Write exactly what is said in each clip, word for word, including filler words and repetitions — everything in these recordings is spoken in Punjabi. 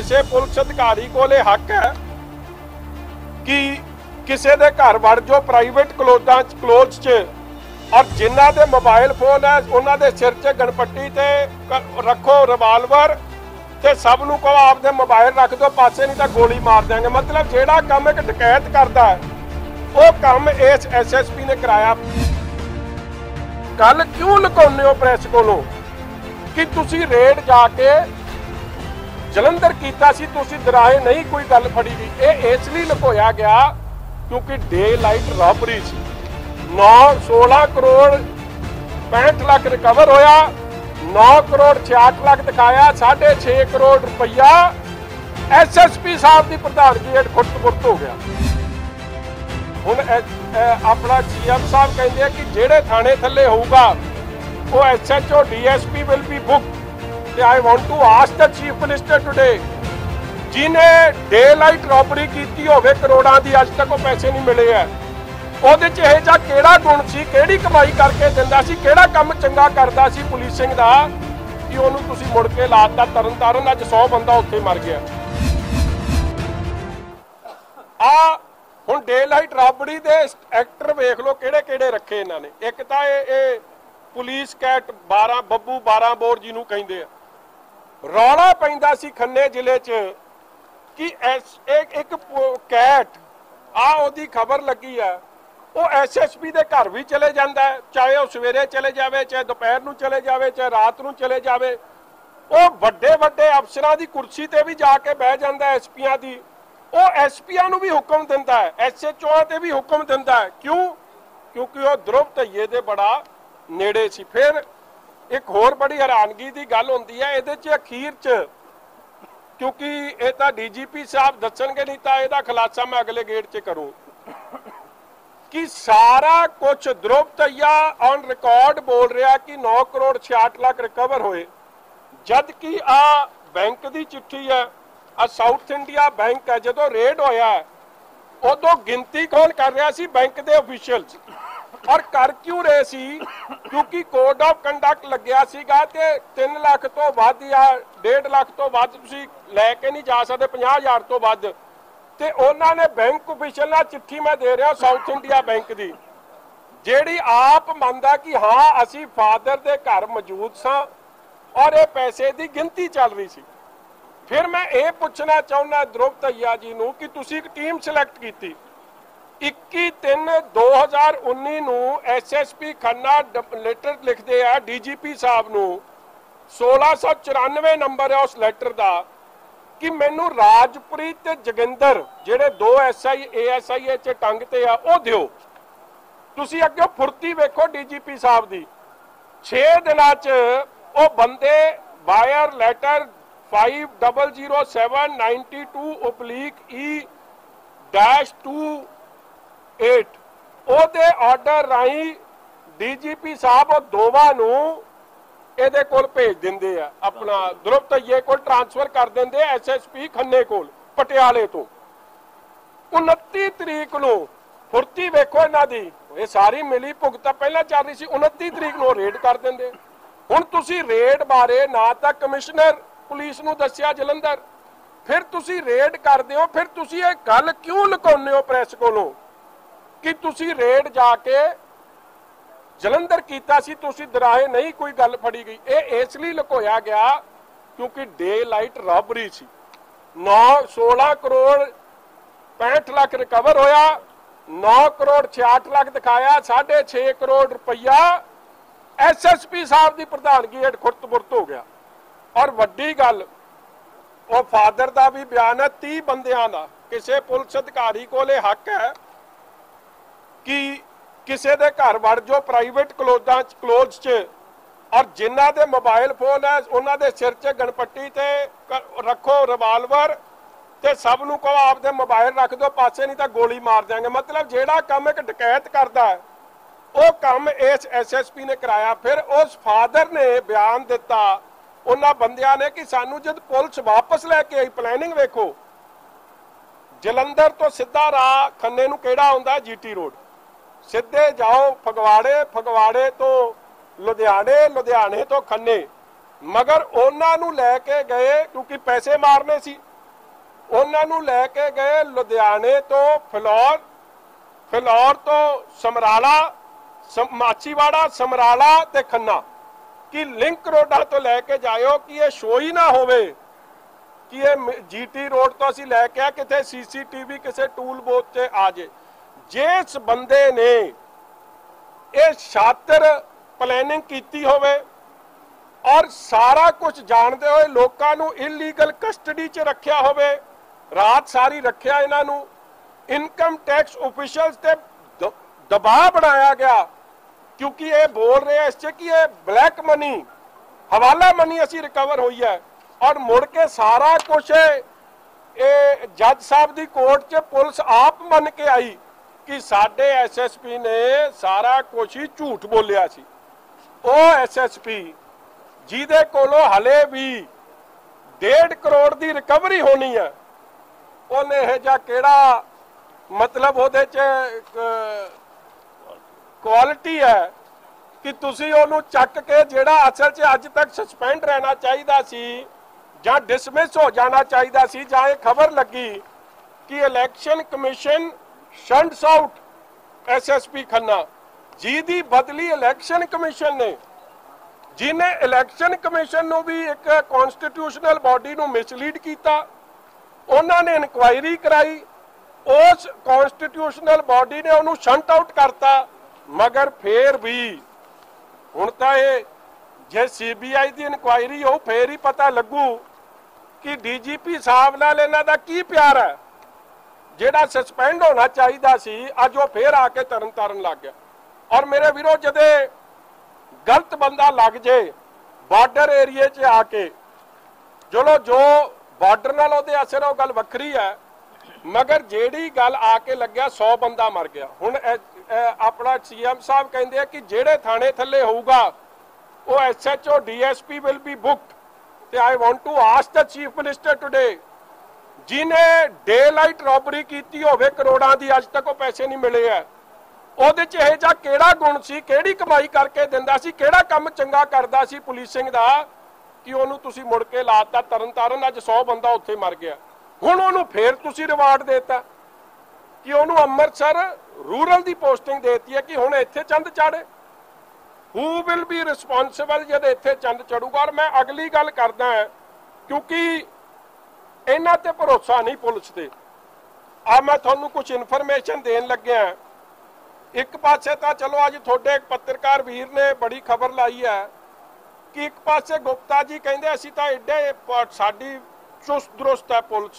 किसी पुलिस अधिकारी को हक है कि किसी के घर वड़ जो प्राइवेट क्लोजा क्लोज च और जिन्हों के मोबाइल फोन है उन्होंने सिर च गणपट्टी ते रखो रिवाल्वर ते सब नूं कहो आपदे मोबाइल रख दो पासे, नहीं तो गोली मार देंगे। मतलब जिहड़ा काम एक डकैत करता है वो काम इस एस एस पी ने कराया। गल क्यों लुकाउने हो प्रेस कोलों कि तुसी रेड जाके जलंधर कीता सी, तुसी दराए नहीं कोई गल फड़ी गई। ये इसलिए लुकोया गया क्योंकि डे लाइट रॉबरी सी। नौ सोलह करोड़ पैंठ लाख रिकवर होया, नौ करोड़ छियाठ लाख दिखाया, साढ़े छे करोड़ रुपया एस एस पी साहब की प्रधानगी हेठ खुट-बुरत हो गया। हुण अपना जी एम साहब कहते हैं कि जेड़े थाने थले होगा वो S H O D S P will be book. I want to ask the chief minister today, जिन्हें डे लाइट रॉबरी की होवे करोड़ां दी, अज तक वो पैसे नहीं मिले है। ਉਹਦੇ ਚ ਇਹ ਜਿਹਾ ਕਿਹੜਾ ਗੁਣ ਸੀ, ਕਿਹੜੀ ਕਮਾਈ ਕਰਕੇ ਦਿੰਦਾ ਸੀ, ਕਿਹੜਾ ਕੰਮ ਚੰਗਾ ਕਰਦਾ ਸੀ ਪੁਲਿਸਿੰਗ ਦਾ ਕਿ ਉਹਨੂੰ ਤੁਸੀਂ ਮੁੜ ਕੇ ਲਾਤਾ ਤਰਨ ਤਾਰਨ। ਅੱਜ ਸੌ ਬੰਦਾ ਉੱਥੇ ਮਰ ਗਿਆ। ਆ ਹੁਣ ਡੇ ਲਾਈਟ ਰੌਬਰੀ ਦੇ ਐਕਟਰ ਵੇਖ ਲਓ ਕਿਹੜੇ ਕਿਹੜੇ ਰੱਖੇ ਇਹਨਾਂ ਨੇ। ਇੱਕ ਤਾਂ ਇਹ ਇਹ ਪੁਲਿਸ ਕੈਟ ਬਾਰਾਂ ਬੱਬੂ ਬਾਰਾਂ ਬੋਰ ਜਿਹਨੂੰ ਕਹਿੰਦੇ ਆ। ਰੌਲਾ ਪੈਂਦਾ ਸੀ ਖੰਨੇ ਜ਼ਿਲ੍ਹੇ 'ਚ ਕਿ ਇੱਕ ਕੈਟ ਆ ਉਹਦੀ ਖਬਰ ਲੱਗੀ ਆ, ਉਹ ਐਸ ਐਸ ਪੀ ਦੇ ਘਰ ਵੀ ਚਲੇ ਜਾਂਦਾ ਹੈ, ਚਾਹੇ ਉਹ ਸਵੇਰੇ ਚਲੇ ਜਾਵੇ, ਚਾਹੇ ਦੁਪਹਿਰ ਨੂੰ ਚਲੇ ਜਾਵੇ, ਚਾਹੇ ਰਾਤ ਨੂੰ ਚਲੇ ਜਾਵੇ। ਉਹ ਵੱਡੇ ਵੱਡੇ ਅਫਸਰਾਂ ਦੀ ਕੁਰਸੀ ਤੇ ਵੀ ਜਾ ਕੇ ਬਹਿ ਜਾਂਦਾ ਐਸ ਪੀਆਂ ਦੀ। ਉਹ ਐਸ ਪੀਆਂ ਨੂੰ ਵੀ ਹੁਕਮ ਦਿੰਦਾ ਹੈ, ਐਸ ਐਚ ਓਆਂ ਤੇ ਵੀ ਹੁਕਮ ਦਿੰਦਾ ਹੈ। ਕਿਉਂ? ਕਿਉਂਕਿ ਉਹ ਧਰੁਵ ਧਈਏ ਦੇ ਬੜਾ ਨੇੜੇ ਸੀ। ਫਿਰ ਇੱਕ ਹੋਰ ਬੜੀ ਹੈਰਾਨਗੀ ਦੀ ਗੱਲ ਹੁੰਦੀ ਹੈ ਇਹਦੇ 'ਚ ਅਖੀਰ 'ਚ, ਕਿਉਂਕਿ ਇਹ ਤਾਂ ਡੀ ਜੀ ਪੀ ਸਾਹਿਬ ਦੱਸਣਗੇ, नहीं तो ਇਹਦਾ ਖੁਲਾਸਾ मैं अगले गेट 'ਚ करूँ कि सारा कुछ ध्रुव धईया ऑन रिकॉर्ड बोल रहा कि नौ करोड़ छियाठ लाख रिकवर होए, जद कि आ बैंक की चिट्ठी है, आ साउथ इंडिया बैंक है। जो रेड होया उदों गिनती कौन कर रहा सी? बैंक के ऑफिशियल्स। और कर क्यों रहे सी? क्योंकि कोड ऑफ कंडक्ट लग्या सीगा ते तीन लाख तो वध या डेढ़ लाख तो वध तुसीं लैके नहीं जा सकते, पचास हज़ार तो वध। ते उन्होंने बैंक ऑफिशियल नाल चिट्ठी मैं दे रहा साउथ इंडिया बैंक की, जिहड़ी आप मनदा कि हाँ असी फादर दे घर मौजूद सां और ये पैसे की गिनती चल रही सी। फिर मैं ये पूछना चाहुंदा ध्रुव धईया जी नूं कि तुसीं एक टीम सिलेक्ट की इक्की तीन दो हज़ार उन्नी नूं S S P Khanna letter लिखते हैं डी जी पी साहब नूं, सोलह सौ चौरानवे नंबर है उस लैटर का कि मैनू राजप्रीत ते जोगिंदर जिहड़े दो S I A S I ए च टंग ते आ वो दिओ। तुसीं अगे फुर्ती वेखो डी जी पी साहब दी, छे दिनां च वो बंदे वायर letter five double zero seven ninety two oblique E dash two eight ਉਹਦੇ ਆਰਡਰ ਰਾਹੀਂ ਡੀ ਜੀ ਪੀ ਸਾਹਿਬ ਉਹ ਦੋਵਾਂ ਨੂੰ ਇਹਦੇ ਕੋਲ ਭੇਜ ਦਿੰਦੇ ਆ, ਆਪਣਾ ध्रुव धईये ਕੋਲ ट्रांसफर कर ਦਿੰਦੇ ਐਸ ਐਸ ਪੀ ਖੰਨੇ ਕੋਲ ਪਟਿਆਲੇ ਤੋਂ। उनती तरीक ਨੂੰ फुर्ती ਵੇਖੋ ਇਹਨਾਂ ਦੀ, ਇਹ ਸਾਰੀ ਮਿਲੀ ਭੁਗਤ ਪਹਿਲਾਂ ਚੱਲ ਰਹੀ ਸੀ। उनती तरीक ਨੂੰ ਰੇਡ ਕਰ ਦਿੰਦੇ। ਹੁਣ ਤੁਸੀਂ ਰੇਡ ਬਾਰੇ ਨਾ ਤਾਂ ਕਮਿਸ਼ਨਰ ਪੁਲਿਸ ਨੂੰ ਦੱਸਿਆ ਜਲੰਧਰ, ਫਿਰ ਤੁਸੀਂ ਰੇਡ ਕਰਦੇ ਹੋ, ਫਿਰ ਤੁਸੀਂ ਇਹ ਗੱਲ ਕਿਉਂ ਲੁਕਾਉਂਦੇ ਹੋ ਪ੍ਰੈਸ ਕੋਲੋਂ कि तुसी रेड जाके जलंधर कीता सी, तुसी दराए नहीं कोई गल फड़ी गई। ये इसलिए लुकोया गया क्योंकि डे लाइट रॉबरी सी। नौ सोलह करोड़ पैंठ लाख रिकवर होया, नौ करोड़ छियाठ लाख दिखाया, साढ़े छे करोड़ रुपया एस एस पी साहब की प्रधानगी हेठ खुट-बुरत हो गया। और वड्डी गल वो फादर का भी बयान है, तीह बंदियां दा किसी पुलिस अधिकारी को हक है कि किसी के घर वड़ जो प्राइवेट क्लोजा क्लोज च और जिन्हों के मोबाइल फोन है उन्होंने सिर च गणपट्टी ते रखो रिवाल्वर ते सब नूं कहो आपदे मोबाइल रख दो पासे, नहीं तो गोली मार देंगे। मतलब जिहड़ा काम एक डकैत करता है वो काम इस एस एस पी ने कराया। फिर उस फादर ने बयान दिता उन्होंने बंदियां ने कि सानू जब पुलिस वापस लैके आई, प्लैनिंग वेखो, जलंधर तो सीधा राह खन्ने नूं किहड़ा आउंदा जी टी रोड, सीधे जाओ फगवाड़े, फगवाड़े तो लुधियाने, लुधियाने तो खन्ने। मगर उन्होंने लैके गए क्योंकि पैसे मारने सी, ਉਹਨਾਂ ਨੂੰ ਲੈ ਕੇ ਗਏ ਲੁਧਿਆਣੇ ਤੋਂ ਫਿਲੌਰ, ਫਿਲੌਰ ਤੋਂ ਸਮਰਾਲਾ, ਮਾਛੀਵਾੜਾ, ਸਮਰਾਲਾ ਤੇ ਖੰਨਾ ਕਿ ਲਿੰਕ ਰੋਡਾਂ ਤੋਂ ਲੈ ਕੇ ਜਾਇਓ ਕਿ ਇਹ ਸ਼ੋਅ ਹੀ ਨਾ ਹੋਵੇ ਕਿ ਇਹ ਜੀਟੀ ਰੋਡ ਤੋਂ ਅਸੀਂ ਲੈ ਕੇ ਆ ਕਿਤੇ ਸੀਸੀਟੀਵੀ ਕਿਸੇ ਟੂਲ ਬੋਥ 'ਚ ਆ ਜੇ। ਜਿਸ ਬੰਦੇ ਨੇ ਇਹ ਸ਼ਾਤਰ ਪਲੈਨਿੰਗ ਕੀਤੀ ਹੋਵੇ ਔਰ ਸਾਰਾ ਕੁਝ ਜਾਣਦੇ ਹੋਏ ਲੋਕਾਂ ਨੂੰ ਇਲੀਗਲ ਕਸਟਡੀ 'ਚ ਰੱਖਿਆ ਹੋਵੇ, ਰਾਤ ਸਾਰੀ ਰੱਖਿਆ ਇਹਨਾਂ ਨੂੰ, ਇਨਕਮ ਟੈਕਸ ਆਫੀਸ਼ੀਅਲਸ ਤੇ ਦਬਾਅ ਬਣਾਇਆ ਗਿਆ ਕਿਉਂਕਿ ਇਹ ਬੋਲ ਰਹੇ ਇਸ 'ਚ ਕਿ ਇਹ ਬਲੈਕ ਮਨੀ, ਹਵਾਲਾ ਮਨੀ ਅਸੀਂ ਰਿਕਵਰ ਹੋਈ ਹੈ ਔਰ ਮੁੜ ਕੇ ਸਾਰਾ ਕੁਝ ਇਹ ਜੱਜ ਸਾਹਿਬ ਦੀ ਕੋਰਟ 'ਚ ਪੁਲਿਸ ਆਪ ਮੰਨ ਕੇ ਆਈ ਕਿ ਸਾਡੇ ਐਸਐਸਪੀ ਨੇ ਸਾਰਾ ਕੁਝ ਹੀ ਝੂਠ ਬੋਲਿਆ ਸੀ। ਉਹ ਐਸਐਸਪੀ ਜਿਹਦੇ ਕੋਲੋਂ ਹਲੇ ਵੀ ਡੇਢ ਕਰੋੜ ਦੀ ਰਿਕਵਰੀ ਹੋਣੀ ਹੈ, ਉਹਨੇ ਇਹ ਜਿਹਾ ਕਿਹੜਾ ਮਤਲਬ ਉਹਦੇ 'ਚ ਕੁਆਲਿਟੀ ਹੈ ਕਿ ਤੁਸੀਂ ਉਹਨੂੰ ਚੱਕ ਕੇ ਜਿਹੜਾ ਅਸਲ 'ਚ ਅੱਜ ਤੱਕ ਸਸਪੈਂਡ ਰਹਿਣਾ ਚਾਹੀਦਾ ਸੀ ਜਾਂ ਡਿਸਮਿਸ ਹੋ ਜਾਣਾ ਚਾਹੀਦਾ ਸੀ, ਜਾਂ ਇਹ ਖਬਰ ਲੱਗੀ ਕਿ election commission shunts out SSP Khanna, ਜਿਹਦੀ ਬਦਲੀ ਇਲੈਕਸ਼ਨ ਕਮਿਸ਼ਨ ਨੇ, ਜਿਹਨੇ ਇਲੈਕਸ਼ਨ ਕਮਿਸ਼ਨ ਨੂੰ ਵੀ ਇੱਕ ਕਨਸਟੀਟਿਊਸ਼ਨਲ ਬਾਡੀ ਨੂੰ ਮਿਸਲੀਡ ਕੀਤਾ। ਉਹਨਾਂ ਨੇ ਇਨਕੁਆਇਰੀ ਕਰਾਈ, ਉਸ ਕਨਸਟੀਟਿਊਸ਼ਨਲ ਬਾਡੀ ਨੇ ਉਹਨੂੰ ਸ਼ੰਟ ਆਊਟ ਕਰਤਾ, ਮਗਰ ਫੇਰ ਵੀ ਹੁਣ ਤਾਂ ਇਹ ਜੇ ਸੀਬੀਆਈ ਦੀ ਇਨਕੁਆਇਰੀ ਹੋ ਫੇਰ ਹੀ ਪਤਾ ਲੱਗੂ ਕਿ ਡੀਜੀਪੀ ਸਾਹਿਬ ਨਾਲ ਇਹਨਾਂ ਦਾ ਕੀ ਪਿਆਰ ਹੈ। ਜਿਹੜਾ ਸਸਪੈਂਡ ਹੋਣਾ ਚਾਹੀਦਾ ਸੀ ਅੱਜ ਉਹ ਫੇਰ ਆ ਕੇ ਤਰਨ ਤਾਰਨ ਲੱਗ ਗਿਆ। ਔਰ ਮੇਰੇ ਵੀਰੋ ਜਦੇ ਗਲਤ ਬੰਦਾ ਲੱਗ ਜੇ ਬਾਰਡਰ ਏਰੀਏ 'ਚ ਆ ਕੇ, ਚਲੋ ਜੋ ਬਾਰਡਰ ਨਾਲ ਉਹਦੇ ਅਸਰ ਉਹ ਗੱਲ ਵੱਖਰੀ ਹੈ, ਮਗਰ ਜਿਹੜੀ ਗੱਲ ਆ ਕੇ ਲੱਗਿਆ ਸੌ ਬੰਦਾ ਮਰ ਗਿਆ। ਹੁਣ ਆਪਣਾ ਸੀਐਮ ਸਾਹਿਬ ਕਹਿੰਦੇ ਆ ਕਿ ਜਿਹੜੇ ਥਾਣੇ ਥੱਲੇ ਹੋਊਗਾ ਉਹ SHO DSP will be booked. ਤੇ I want to ask the chief minister today, ਜਿਹਨੇ ਡੇ ਲਾਈਟ ਰੋਬਰੀ ਕੀਤੀ ਹੋਵੇ ਕਰੋੜਾਂ ਦੀ, ਅੱਜ ਤੱਕ ਉਹ ਪੈਸੇ ਨਹੀਂ ਮਿਲੇ ਆ, ਉਹਦੇ 'ਚ ਇਹ ਜਿਹਾ ਕਿਹੜਾ ਗੁਣ ਸੀ, ਕਿਹੜੀ ਕਮਾਈ ਕਰਕੇ ਦਿੰਦਾ ਸੀ, ਕਿਹੜਾ ਕੰਮ ਚੰਗਾ ਕਰਦਾ ਸੀ ਪੁਲਿਸਿੰਗ ਦਾ ਕਿ ਉਹਨੂੰ ਤੁਸੀਂ ਮੁੜ ਕੇ ਲਾਤਾ ਤਰਨ ਤਾਰਨ। ਅੱਜ ਸੌ ਬੰਦਾ ਉੱਥੇ ਮਰ ਗਿਆ, ਹੁਣ ਉਹਨੂੰ ਫੇਰ ਤੁਸੀਂ ਰਿਵਾਰਡ ਦੇਤਾ ਕਿ ਉਹਨੂੰ ਅੰਮ੍ਰਿਤਸਰ ਰੂਰਲ ਦੀ ਪੋਸਟਿੰਗ ਦੇਤੀ ਹੈ ਕਿ ਹੁਣ ਇੱਥੇ ਚੰਦ ਚਾੜੇ। ਹੂ ਵਿਲ ਬੀ ਰਿਸਪੌਂਸਿਬਲ ਜਦ ਇੱਥੇ ਚੰਦ ਚੜੂਗਾ। ਔਰ ਮੈਂ ਅਗਲੀ ਗੱਲ ਕਰਦਾ ਹਾਂ ਕਿਉਂਕਿ ਇਹਨਾਂ ਤੇ ਭਰੋਸਾ ਨਹੀਂ ਪੁਲਿਸ ਤੇ। ਆ ਮੈਂ ਤੁਹਾਨੂੰ ਕੁਝ ਇਨਫੋਰਮੇਸ਼ਨ ਦੇਣ ਲੱਗਿਆ। ਇੱਕ ਪਾਸੇ ਤਾਂ ਚਲੋ ਅੱਜ ਤੁਹਾਡੇ ਇੱਕ ਪੱਤਰਕਾਰ ਵੀਰ ਨੇ ਬੜੀ ਖਬਰ ਲਾਈ ਹੈ ਕਿ ਇੱਕ ਪਾਸੇ ਗੁਪਤਾ ਜੀ ਕਹਿੰਦੇ ਅਸੀਂ ਤਾਂ ਏਡੇ ਸਾਡੀ ਚੁਸਤ ਦਰੁਸਤ ਹੈ ਪੁਲਿਸ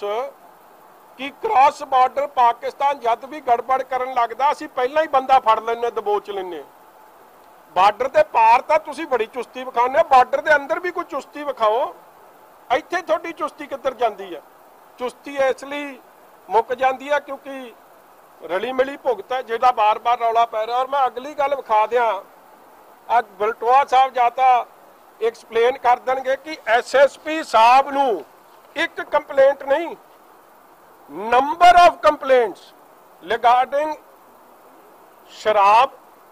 ਕਿ ਕ੍ਰਾਸ ਬਾਰਡਰ ਪਾਕਿਸਤਾਨ ਜਦ ਵੀ ਗੜਬੜ ਕਰਨ ਲੱਗਦਾ ਅਸੀਂ ਪਹਿਲਾਂ ਹੀ ਬੰਦਾ ਫੜ ਲੈਂਦੇ, ਦਬੋਚ ਲੈਂਦੇ। ਬਾਰਡਰ ਦੇ ਪਾਰ ਤਾਂ ਤੁਸੀਂ ਬੜੀ ਚੁਸਤੀ ਵਿਖਾਉਂਦੇ ਹੋ, ਬਾਰਡਰ ਦੇ ਅੰਦਰ ਵੀ ਕੋਈ ਚੁਸਤੀ ਵਿਖਾਓ। ਇੱਥੇ ਤੁਹਾਡੀ ਚੁਸਤੀ ਕਿੱਧਰ ਜਾਂਦੀ ਹੈ? ਚੁਸਤੀ ਇਸ ਲਈ ਮੁੱਕ ਜਾਂਦੀ ਹੈ ਕਿਉਂਕਿ ਰਲੀ ਮਿਲੀ ਭੁਗਤ ਹੈ ਜਿਹੜਾ ਬਾਰ-ਬਾਰ ਰੌਲਾ ਪੈ ਰਿਹਾ। ਔਰ ਮੈਂ ਅਗਲੀ ਗੱਲ ਵਿਖਾ ਦਿਆਂ, ਅੱਜ ਬਲਟੋਆ ਸਾਹਿਬ ਜਾਂ ਤਾਂ ਐਕਸਪਲੇਨ ਕਰ ਦੇਣਗੇ ਕਿ ਐਸਐਸਪੀ ਸਾਹਿਬ ਨੂੰ ਇੱਕ ਕੰਪਲੇਂਟ ਨਹੀਂ, ਨੰਬਰ ਆਫ ਕੰਪਲੇਂਟਸ ਰਿਗਾਰਡਿੰਗ ਸ਼ਰਾਬ,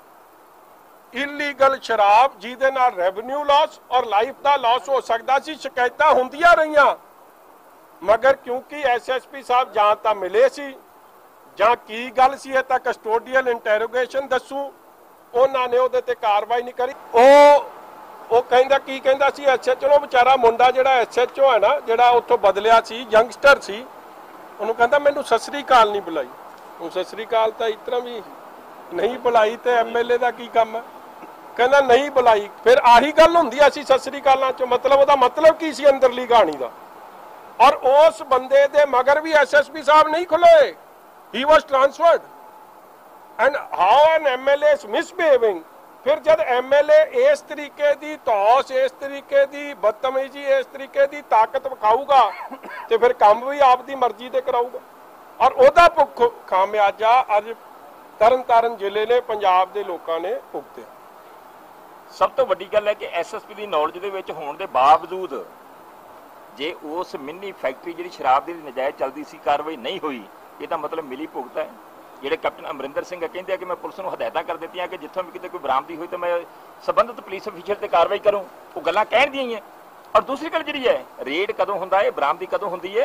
ਇਲੀਗਲ ਸ਼ਰਾਬ ਜਿਹਦੇ ਨਾਲ ਰੈਵਨਿਊ ਲਾਸ ਔਰ ਲਾਈਫ ਦਾ ਲਾਸ ਹੋ ਸਕਦਾ ਸੀ, ਸ਼ਿਕਾਇਤਾਂ ਹੁੰਦੀਆਂ ਰਹੀਆਂ। ਮਗਰ ਕਿਉਂਕਿ ਐਸਐਸਪੀ ਸਾਹਿਬ ਜਾਂ ਤਾਂ ਮਿਲੇ ਸੀ ਜਾਂ ਕੀ ਗੱਲ ਸੀ ਇਹ ਤਾਂ ਕਸਟੋਡੀਅਲ ਇੰਟਰੋਗੇਸ਼ਨ ਦੱਸੂ, ਉਹਨਾਂ ਨੇ ਉਹਦੇ ਤੇ ਕਾਰਵਾਈ ਨਹੀਂ ਕਰੀ। ਉਹ ਉਹ ਕਹਿੰਦਾ ਕੀ ਕਹਿੰਦਾ ਸੀ ਐਸਐਚਓ ਨੂੰ, ਵਿਚਾਰਾ ਮੁੰਡਾ ਜਿਹੜਾ ਐਸਐਚਓ ਹੈ ਨਾ ਜਿਹੜਾ ਉੱਥੋਂ ਬਦਲਿਆ ਸੀ, ਯੰਗਸਟਰ ਸੀ, ਉਹਨੂੰ ਕਹਿੰਦਾ ਮੈਨੂੰ ਸਤਿ ਸ੍ਰੀ ਅਕਾਲ ਨਹੀਂ ਬੁਲਾਈ। ਉਹ ਸਤਿ ਸ੍ਰੀ ਅਕਾਲ ਤਾਂ ਇਸ ਤਰ੍ਹਾਂ ਵੀ ਨਹੀਂ ਬੁਲਾਈ ਤੇ ਐਮਐਲਏ ਦਾ ਕੀ ਕੰਮ ਹੈ? ਕਹਿੰਦਾ ਨਹੀਂ ਬੁਲਾਈ। ਫਿਰ ਆਹੀ ਗੱਲ ਹੁੰਦੀ ਅਸੀਂ ਸਤਿ ਸ੍ਰੀ ਅਕਾਲਾਂ 'ਚ, ਮਤਲਬ ਉਹਦਾ ਮਤਲਬ ਕੀ ਸੀ ਅੰਦਰਲੀ ਕਹਾਣੀ ਦਾ? ਔਰ ਉਸ ਬੰਦੇ ਦੇ ਮਗਰ ਵੀ ਐਸਐਸਪੀ ਸਾਹਿਬ ਨਹੀਂ ਖੁੱਲੇ, he was transferred and how an M L A is misbehaving। ਫਿਰ ਜਦ ਐਮਐਲਏ ਇਸ ਤਰੀਕੇ ਦੀ ਧੌਸ, ਇਸ ਤਰੀਕੇ ਦੀ ਬਦਤਮੀਜ਼ੀ, ਇਸ ਤਰੀਕੇ ਦੀ ਤਾਕਤ ਵਿਖਾਊਗਾ ਤੇ ਫਿਰ ਕੰਮ ਵੀ ਆਪ ਦੀ ਮਰਜ਼ੀ ਤੇ ਕਰਾਊਗਾ। ਔਰ ਉਹਦਾ ਭੁੱਖ ਖਾਮਿਆਜਾ ਅੱਜ ਤਰਨ ਤਾਰਨ ਜ਼ਿਲ੍ਹੇ ਨੇ ਪੰਜਾਬ ਦੇ ਲੋਕਾਂ ਨੇ ਭੁਗਤਿਆ। ਸਭ ਤੋਂ ਵੱਡੀ ਗੱਲ ਹੈ ਕਿ ਐਸਐਸਪੀ ਦੀ ਨੌਲੇਜ ਦੇ ਵਿੱਚ ਹੋਣ ਦੇ ਬਾਵਜੂਦ ਜੇ ਉਸ ਮਿੰਨੀ ਫੈਕਟਰੀ ਜਿਹੜੀ ਸ਼ਰਾਬ ਦੀ ਨਜਾਇਜ਼ ਚੱਲਦੀ ਸੀ ਕਾਰਵਾਈ ਨਹੀਂ ਹੋਈ, ਇਹਦਾ ਮਤਲਬ ਮਿਲੀ ਭੁਗਤ ਹੈ। ਜਿਹੜੇ ਕੈਪਟਨ ਅਮਰਿੰਦਰ ਸਿੰਘ ਕਹਿੰਦੇ ਆ ਕਿ ਮੈਂ ਪੁਲਿਸ ਨੂੰ ਹਦਾਇਤਾਂ ਕਰ ਦਿੱਤੀਆਂ ਕਿ ਜਿੱਥੋਂ ਵੀ ਕਿਤੇ ਕੋਈ ਬਰਾਮਦੀ ਹੋਈ ਤਾਂ ਮੈਂ ਸੰਬੰਧਿਤ ਪੁਲਿਸ ਅਫੀਸ਼ਲ ਤੇ ਕਾਰਵਾਈ ਕਰੂੰ, ਉਹ ਗੱਲਾਂ ਕਹਿਣ ਦੀਆਂ ਹੀ ਹੈ। ਔਰ ਦੂਸਰੀ ਗੱਲ ਜਿਹੜੀ ਹੈ, ਰੇਡ ਕਦੋਂ ਹੁੰਦਾ ਹੈ, ਬਰਾਮਦੀ ਕਦੋਂ ਹੁੰਦੀ ਹੈ,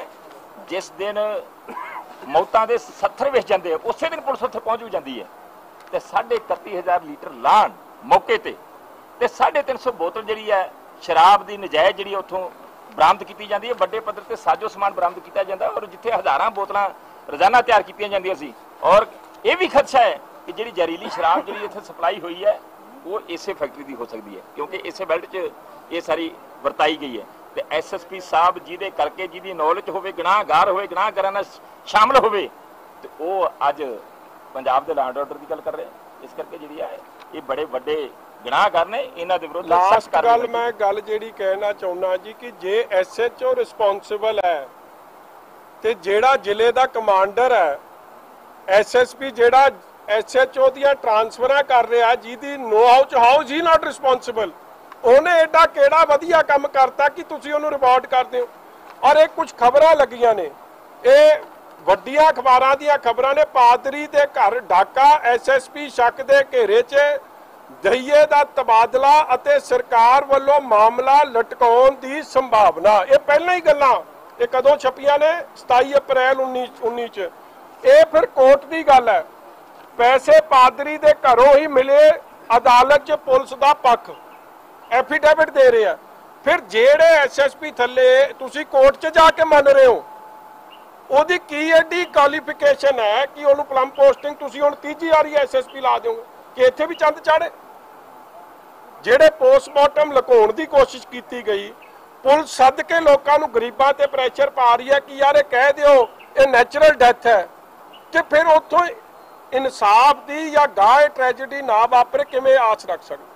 ਜਿਸ ਦਿਨ ਮੌਤਾਂ ਦੇ ਸੱਤਰ ਵੇਚ ਜਾਂਦੇ ਆ ਉਸੇ ਦਿਨ ਪੁਲਿਸ ਉੱਥੇ ਪਹੁੰਚ ਵੀ ਜਾਂਦੀ ਹੈ ਤੇ ਸਾਢੇ ਇਕੱਤੀ ਹਜ਼ਾਰ ਲੀਟਰ ਲਾਣ ਮੌਕੇ ਤੇ ਤੇ ਸਾਢੇ ਤਿੰਨ ਸੌ ਬੋਤਲ ਜਿਹੜੀ ਹੈ ਸ਼ਰਾਬ ਦੀ ਨਜਾਇਜ਼ ਜਿਹੜੀ ਉੱਥੋਂ ਬਰਾਮਦ ਕੀਤੀ ਜਾਂਦੀ ਹੈ। ਵੱਡੇ ਪੱਧਰ ਤੇ ਸਾਜੋ ਸਮਾਨ ਬਰਾਮਦ ਕੀਤਾ ਜਾਂਦਾ ਔਰ ਜਿੱਥੇ ਹਜ਼ਾਰਾਂ ਬੋਤਲਾਂ ਰੋਜ਼ਾਨਾ ਤਿਆਰ ਕੀਤੀਆਂ ਜਾਂਦੀਆਂ ਸੀ। ਔਰ ਇਹ ਵੀ ਖਦਸ਼ਾ ਹੈ ਕਿ ਜਿਹੜੀ ਜ਼ਹਿਰੀਲੀ ਸ਼ਰਾਬ ਜਿਹੜੀ ਇੱਥੇ ਸਪਲਾਈ ਹੋਈ ਹੈ ਉਹ ਇਸੇ ਫੈਕਟਰੀ ਦੀ ਹੋ ਸਕਦੀ ਹੈ ਕਿਉਂਕਿ ਇਸੇ ਬੈਲਟ 'ਚ ਇਹ ਸਾਰੀ ਵਰਤਾਈ ਗਈ ਹੈ। ਤੇ ਐਸ ਐਸ ਪੀ ਸਾਹਿਬ ਜਿਹਦੇ ਕਰਕੇ ਜਿਹਦੀ ਨੌਲੇਜ ਹੋਵੇ, ਗੁਨਾਹਗਾਰ ਹੋਵੇ, ਗੁਨਾਹਗਾਰਾਂ ਨਾਲ ਸ਼ਾਮਲ ਹੋਵੇ ਤੇ ਉਹ ਅੱਜ ਪੰਜਾਬ ਦੇ ਲਾਅ ਐਂਡ ਆਰਡਰ ਦੀ ਗੱਲ ਕਰ ਰਹੇ ਇਸ ਕਰਕੇ ਜਿਹੜੀ ਹੈ ਇਹ ਬੜੇ ਵੱਡੇ ਗੁਨਾਹਗਾਰ ਨੇ, ਇਹਨਾਂ ਦੇ ਵਿਰੁੱਧ ਲਾਸਟ ਗੱਲ ਮੈਂ ਗੱਲ ਜਿਹੜੀ ਕਹਿਣਾ ਚਾਹੁੰਦਾ ਜੀ ਕਿ J S H O responsible ਹੈ ਤੇ ਜਿਹੜਾ ਜ਼ਿਲ੍ਹੇ ਦਾ ਕਮਾਂਡਰ ਹੈ, ਐਸ ਐਸ ਪੀ ਜਿਹੜਾ ਐਸ ਐਚ ਓ ਦੀਆਂ ਟ੍ਰਾਂਸਫਰਾਂ ਕਰ ਰਿਹਾ ਜਿਹਦੀ ਨੋ ਹਾਊ ਚ ਹਾਊ ਜੀ ਨਾਟ ਰਿਸਪੌਂਸਿਬਲ, ਉਹਨੇ ਐਡਾ ਕਿਹੜਾ ਵਧੀਆ ਕੰਮ ਕਰਤਾ ਕਿ ਤੁਸੀਂ ਉਹਨੂੰ ਰਿਪੋਰਟ ਕਰਦੇ ਹੋ। ਔਰ ਇਹ ਕੁਝ ਖਬਰਾਂ ਲੱਗੀਆਂ ਨੇ, ਇਹ ਵੱਡੀਆਂ ਅਖਬਾਰਾਂ ਦੀਆਂ ਖਬਰਾਂ ਨੇ, ਪਾਦਰੀ ਦੇ ਘਰ ਡਾਕਾ, ਐਸ ਐਸ ਪੀ ਸ਼ੱਕ ਦੇ ਘੇਰੇ 'ਚ, ਦਹੀਏ ਦਾ ਤਬਾਦਲਾ ਅਤੇ ਸਰਕਾਰ ਵੱਲੋਂ ਮਾਮਲਾ ਲਟਕਾਉਣ ਦੀ ਸੰਭਾਵਨਾ। ਇਹ ਪਹਿਲਾਂ ਹੀ ਗੱਲਾਂ ਇਹ ਕਦੋਂ ਛਪੀਆਂ ਨੇ? ਸਤਾਈ ਅਪ੍ਰੈਲ ਉੱਨੀ 'ਚ। ਇਹ ਫਿਰ ਕੋਰਟ ਦੀ ਗੱਲ ਹੈ। ਪੈਸੇ ਪਾਦਰੀ ਦੇ ਘਰੋਂ ਹੀ ਮਿਲੇ, ਅਦਾਲਤ 'ਚ ਪੁਲਿਸ ਦਾ ਪੱਖ ਐਫੀਡੇਵਿਟ ਦੇ ਰਿਹਾ। ਫਿਰ ਜਿਹੜੇ ਐਸ ਐਸ ਪੀ ਥੱਲੇ ਤੁਸੀਂ ਕੋਰਟ 'ਚ ਜਾ ਕੇ ਮੰਨ ਰਹੇ ਹੋ, ਉਹਦੀ ਕੀ ਐਡੀ ਕੁਆਲੀਫਿਕੇਸ਼ਨ ਹੈ ਕਿ ਉਹਨੂੰ ਪਲਮ ਪੋਸਟਿੰਗ ਤੁਸੀਂ ਹੁਣ ਤੀਜੀ ਵਾਰੀ ਐਸ ਐਸ ਪੀ ਲਾ ਦਿਓਗੇ ਕਿ ਇੱਥੇ ਵੀ ਚੰਦ ਚਾੜੇ? ਜਿਹੜੇ ਪੋਸਟਮਾਰਟਮ ਲੁਕਾਉਣ ਦੀ ਕੋਸ਼ਿਸ਼ ਕੀਤੀ ਗਈ, ਪੁਲਿਸ ਸੱਦ ਕੇ ਲੋਕਾਂ ਨੂੰ, ਗਰੀਬਾਂ ਤੇ ਪ੍ਰੈਸ਼ਰ ਪਾ ਰਹੀ ਹੈ ਕਿ ਯਾਰ ਇਹ ਕਹਿ ਦਿਓ ਇਹ ਨੈਚੁਰਲ ਡੈਥ ਹੈ, ਕਿ ਫਿਰ ਉੱਥੋਂ ਇਨਸਾਫ ਦੀ ਜਾਂ ਗਾਏ ਟ੍ਰੈਜੇਡੀ ਨਾ ਵਾਪਰੇ ਕਿਵੇਂ ਆਸ ਰੱਖ ਸਕਦੇ?